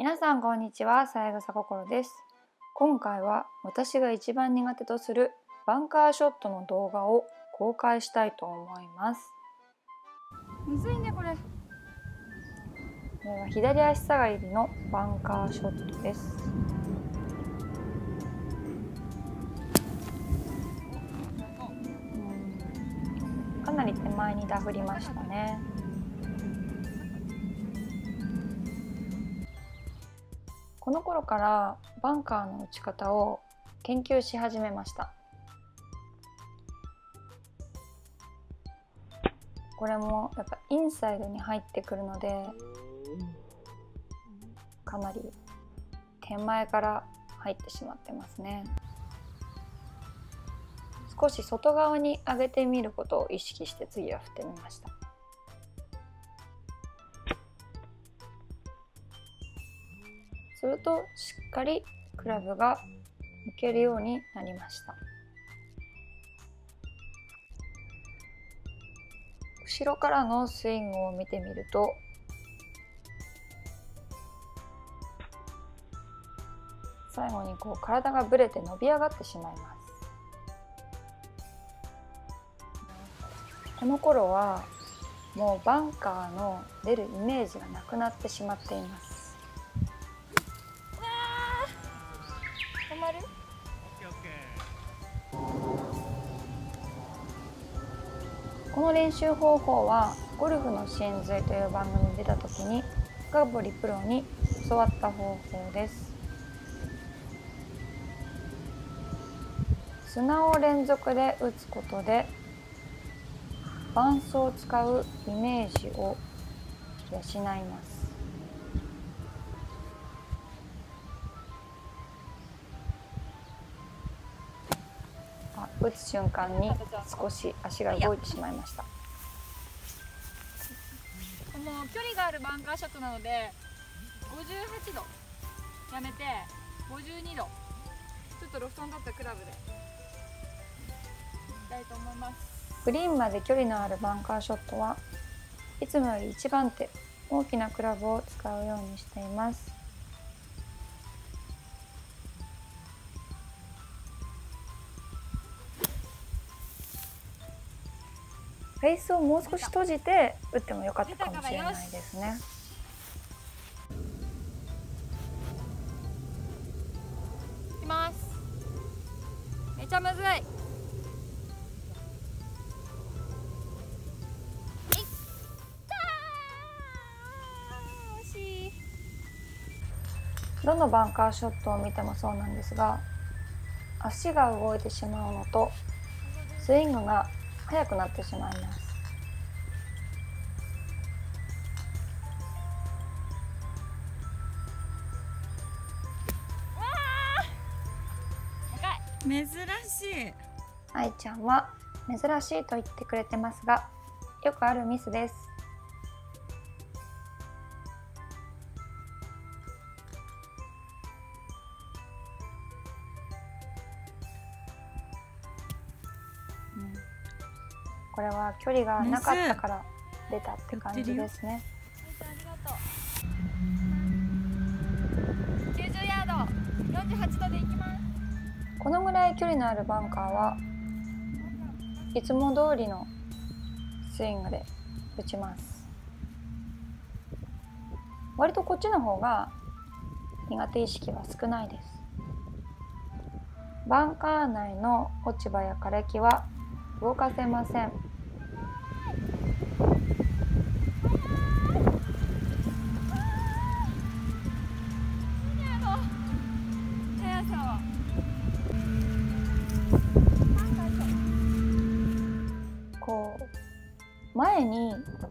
皆さんこんにちは、三枝心です。今回は私が一番苦手とするバンカーショットの動画を公開したいと思います。 むずいねこれ。 これは左足下がりのバンカーショットです。かなり手前にダフりましたね。この頃からバンカーの打ち方を研究し始めました。これもやっぱインサイドに入ってくるので、かなり手前から入ってしまってますね。少し外側に上げてみることを意識して次は振ってみました。するとしっかりクラブが抜けるようになりました。後ろからのスイングを見てみると、最後に体がぶれて伸び上がってしまいます。この頃はもうバンカーの出るイメージがなくなってしまっています。止まる？この練習方法はゴルフの真髄という番組に出た時に深堀プロに教わった方法です。砂を連続で打つことでバンスを使うイメージを養います。打つ瞬間に少し足が動いてしまいました。 もう距離があるバンカーショットなので58度やめて52度ちょっとロフトに立ったクラブでいきたいと思います。 グリーンまで距離のあるバンカーショットはいつもより1番手大きなクラブを使うようにしています。フェースをもう少し閉じて打ってもよかったかもしれないですね。 いきます。めちゃむずい。 どのバンカーショットを見てもそうなんですが、足が動いてしまうのとスイングが速くなってしまいます。 珍しい。 愛ちゃんは珍しいと言ってくれてますが、よくあるミスです。これは距離がなかったから出たって感じですね。 ありがとう。90ヤード、48度で行きます。 このぐらい距離のあるバンカーはいつも通りのスイングで打ちます。割とこっちの方が苦手意識は少ないです。バンカー内の落ち葉や枯れ木は動かせません。前に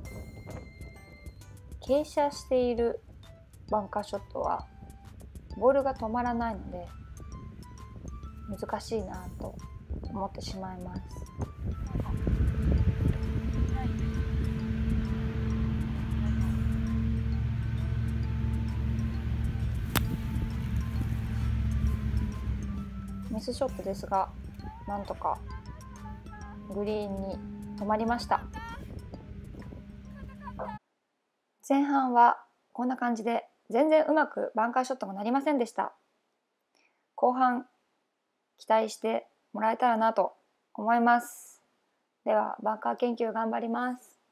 傾斜しているバンカーショットはボールが止まらないので難しいなと思ってしまいます。ミスショットですが、なんとかグリーンに止まりました。前半はこんな感じで全然うまくバンカーショットがなりませんでした。後半期待してもらえたらなと思います。ではバンカー研究頑張ります。